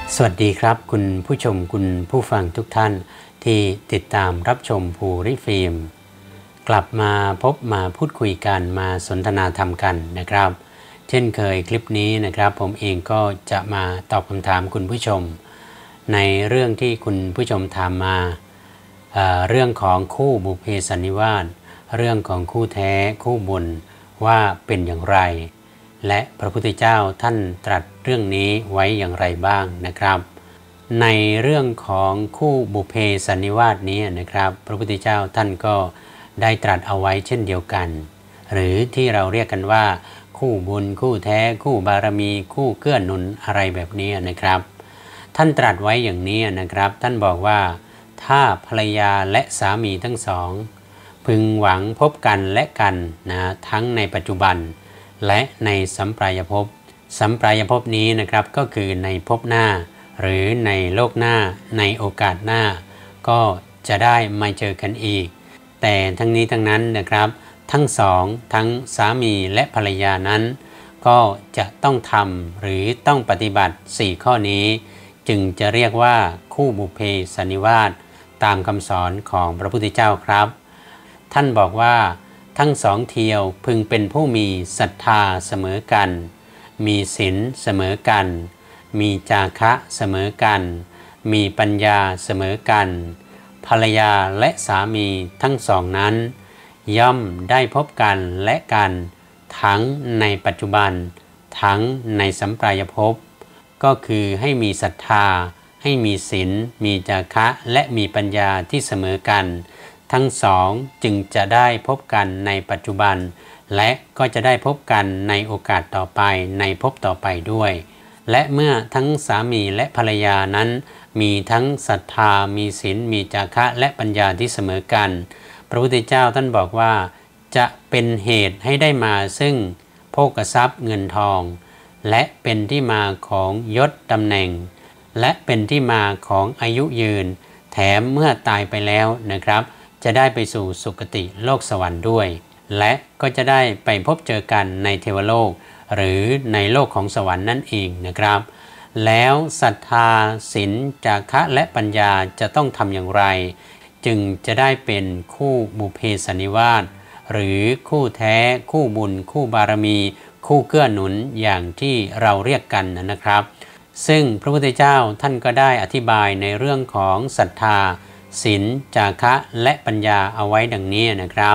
สวัสดีครับคุณผู้ชมคุณผู้ฟังทุกท่านที่ติดตามรับชมภูริฟิล์มกลับมาพบมาพูดคุยกันมาสนทนาธรรมกันนะครับเช่นเคยคลิปนี้นะครับผมเองก็จะมาตอบคำถามคุณผู้ชมในเรื่องที่คุณผู้ชมถามมาเรื่องของคู่บุพเพสันนิวาสเรื่องของคู่แท้คู่บุญว่าเป็นอย่างไรและพระพุทธเจ้าท่านตรัสเรื่องนี้ไว้อย่างไรบ้างนะครับในเรื่องของคู่บุพเพสันนิวาสนี้นะครับพระพุทธเจ้าท่านก็ได้ตรัสเอาไว้เช่นเดียวกันหรือที่เราเรียกกันว่าคู่บุญคู่แท้คู่บารมีคู่เกื้อหนุนอะไรแบบนี้นะครับท่านตรัสไว้อย่างนี้นะครับท่านบอกว่าถ้าภรรยาและสามีทั้งสองพึงหวังพบกันและกันนะทั้งในปัจจุบันและในสัมปรายภพสัมปรายภพนี้นะครับก็คือในภพหน้าหรือในโลกหน้าในโอกาสหน้าก็จะได้มาเจอกันอีกแต่ทั้งนี้ทั้งนั้นนะครับทั้งสองทั้งสามีและภรรยานั้นก็จะต้องทำหรือต้องปฏิบัติ4ข้อนี้จึงจะเรียกว่าคู่บุพเพสันนิวาสตามคำสอนของพระพุทธเจ้าครับท่านบอกว่าทั้งสองเทียวพึงเป็นผู้มีศรัทธาเสมอกันมีศีลเสมอกันมีจาคะเสมอกันมีปัญญาเสมอกันภรรยาและสามีทั้งสองนั้นย่อมได้พบกันและกันทั้งในปัจจุบันทั้งในสัมปรายภพก็คือให้มีศรัทธาให้มีศีลมีจาคะและมีปัญญาที่เสมอกันทั้งสองจึงจะได้พบกันในปัจจุบันและก็จะได้พบกันในโอกาสต่อไปในภพต่อไปด้วยและเมื่อทั้งสามีและภรรยานั้นมีทั้งศรัทธามีศีลมีจาคะและปัญญาที่เสมอกันพระพุทธเจ้าท่านบอกว่าจะเป็นเหตุให้ได้มาซึ่งโภคทรัพย์เงินทองและเป็นที่มาของยศตำแหน่งและเป็นที่มาของอายุยืนแถมเมื่อตายไปแล้วนะครับจะได้ไปสู่สุคติโลกสวรรค์ด้วยและก็จะได้ไปพบเจอกันในเทวโลกหรือในโลกของสวรรค์นั่นเองนะครับแล้วศรัทธาศีลจาคะและปัญญาจะต้องทำอย่างไรจึงจะได้เป็นคู่บุพเพสันนิวาสหรือคู่แท้คู่บุญคู่บารมีคู่เกื้อหนุนอย่างที่เราเรียกกันนะครับซึ่งพระพุทธเจ้าท่านก็ได้อธิบายในเรื่องของศรัทธาศีลจาคะและปัญญาเอาไว้ดังนี้นะครับ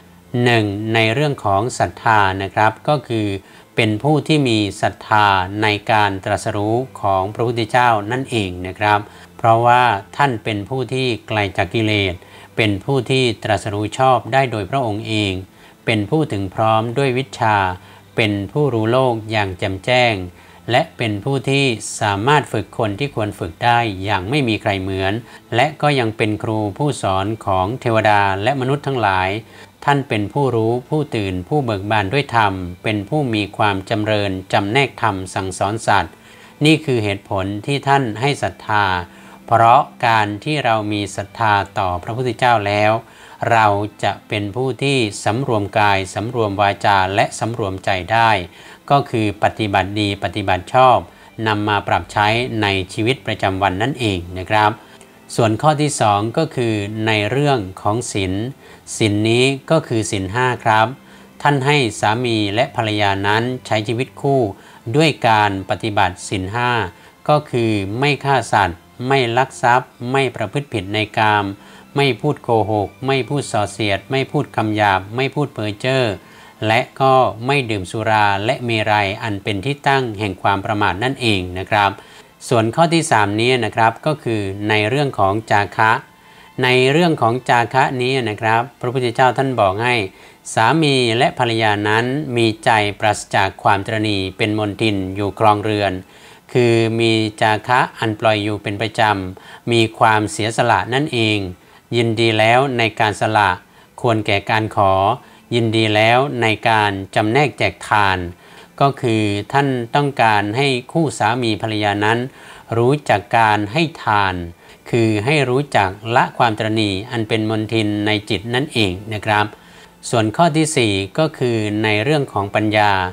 1ในเรื่องของศรัทธานะครับก็คือเป็นผู้ที่มีศรัทธาในการตรัสรู้ของพระพุทธเจ้านั่นเองนะครับเพราะว่าท่านเป็นผู้ที่ไกลจากกิเลสเป็นผู้ที่ตรัสรู้ชอบได้โดยพระองค์เองเป็นผู้ถึงพร้อมด้วยวิชชาเป็นผู้รู้โลกอย่างแจ่มแจ้งและเป็นผู้ที่สามารถฝึกคนที่ควรฝึกได้อย่างไม่มีใครเหมือนและก็ยังเป็นครูผู้สอนของเทวดาและมนุษย์ทั้งหลายท่านเป็นผู้รู้ผู้ตื่นผู้เบิกบานด้วยธรรมเป็นผู้มีความจำเริญจำแนกธรรมสั่งสอนสัตว์นี่คือเหตุผลที่ท่านให้ศรัทธาเพราะการที่เรามีศรัทธาต่อพระพุทธเจ้าแล้วเราจะเป็นผู้ที่สำรวมกายสำรวมวาจาและสำรวมใจได้ก็คือปฏิบัติดีปฏิบัติชอบนำมาปรับใช้ในชีวิตประจำวันนั่นเองนะครับส่วนข้อที่2ก็คือในเรื่องของศีลศีลนี้ก็คือศีล5ครับท่านให้สามีและภรรยานั้นใช้ชีวิตคู่ด้วยการปฏิบัติศีล5ก็คือไม่ฆ่าสัตว์ไม่ลักทรัพย์ไม่ประพฤติผิดในกามไม่พูดโกหกไม่พูดส่อเสียดไม่พูดคำหยาบไม่พูดเพ้อเจ้อและก็ไม่ดื่มสุราและเมรัยอันเป็นที่ตั้งแห่งความประมาทนั่นเองนะครับส่วนข้อที่3นี้นะครับก็คือในเรื่องของจาคะในเรื่องของจาคะนี้นะครับพระพุทธเจ้าท่านบอกให้สามีและภรรยานั้นมีใจปราศจากความตระหนี่เป็นมลทินอยู่ครองเรือนคือมีจาคะอันปล่อยอยู่เป็นประจำมีความเสียสละนั่นเองยินดีแล้วในการสละควรแก่การขอยินดีแล้วในการจำแนกแจกทานก็คือท่านต้องการให้คู่สามีภรรยานั้นรู้จักการให้ทานคือให้รู้จักละความตระหนี่อันเป็นมลทินในจิตนั่นเองนะครับส่วนข้อที่4ก็คือในเรื่องของปัญญา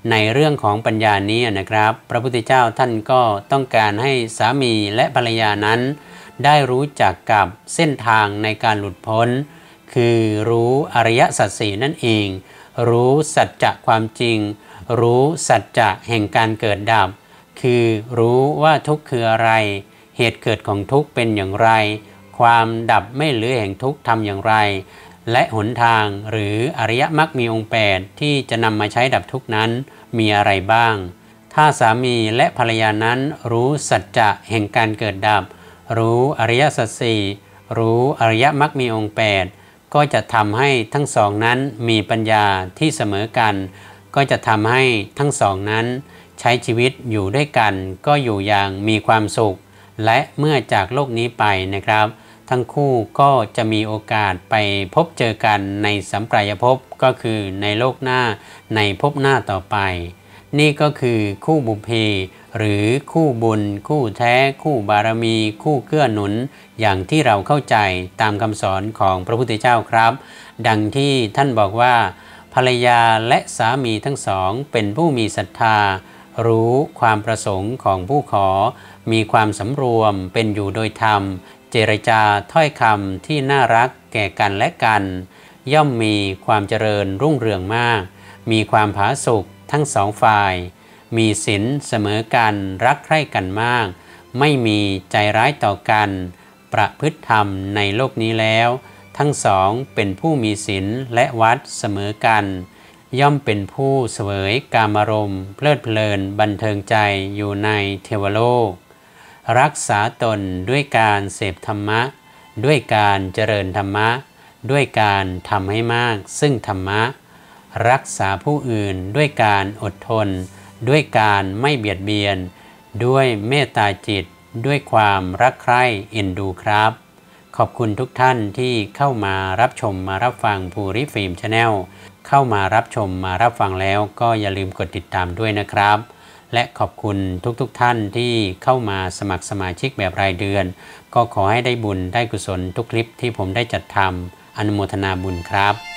ในเรื่องของปัญญานี้นะครับพระพุทธเจ้าท่านก็ต้องการให้สามีและภรรยานั้นได้รู้จักกับเส้นทางในการหลุดพ้นคือรู้อริยสัจสี่นั่นเองรู้สัจจะความจริงรู้สัจจะแห่งการเกิดดับคือรู้ว่าทุกข์คืออะไรเหตุเกิดของทุกข์เป็นอย่างไรความดับไม่เหลือแห่งทุกข์ทำอย่างไรและหนทางหรืออริยมรรคมีองค์8ที่จะนำมาใช้ดับทุกข์นั้นมีอะไรบ้างถ้าสามีและภรรยานั้นรู้สัจจะแห่งการเกิดดับรู้อริยสัจสี่รู้อริยมรรคมีองค์8ก็จะทำให้ทั้งสองนั้นมีปัญญาที่เสมอกันก็จะทำให้ทั้งสองนั้นใช้ชีวิตอยู่ด้วยกันก็อยู่อย่างมีความสุขและเมื่อจากโลกนี้ไปนะครับทั้งคู่ก็จะมีโอกาสไปพบเจอกันในสัมปรายภพก็คือในโลกหน้าในภพหน้าต่อไปนี่ก็คือคู่บุพเพหรือคู่บุญคู่แท้คู่บารมีคู่เกื้อหนุนอย่างที่เราเข้าใจตามคำสอนของพระพุทธเจ้าครับดังที่ท่านบอกว่าภรรยาและสามีทั้งสองเป็นผู้มีศรัทธารู้ความประสงค์ของผู้ขอมีความสำรวมเป็นอยู่โดยธรรมเจรจาถ้อยคำที่น่ารักแก่กันและกันย่อมมีความเจริญรุ่งเรืองมากมีความผาสุกทั้งสองฝ่ายมีศีลเสมอกันรักใคร่กันมากไม่มีใจร้ายต่อกันประพฤติธรรมในโลกนี้แล้วทั้งสองเป็นผู้มีศีลและวัดเสมอกันย่อมเป็นผู้เสวยกามารมณ์เพลิดเพลินบันเทิงใจอยู่ในเทวโลกรักษาตนด้วยการเสพธรรมะด้วยการเจริญธรรมะด้วยการทำให้มากซึ่งธรรมะรักษาผู้อื่นด้วยการอดทนด้วยการไม่เบียดเบียนด้วยเมตตาจิตด้วยความรักใคร่เอ็นดูครับขอบคุณทุกท่านที่เข้ามารับชมมารับฟังภูริฟิล์ม Channel เข้ามารับชมมารับฟังแล้วก็อย่าลืมกดติดตามด้วยนะครับและขอบคุณทุกท่านที่เข้ามาสมัครสมาชิกแบบรายเดือนก็ขอให้ได้บุญได้กุศลทุกคลิปที่ผมได้จัดทำอนุโมทนาบุญครับ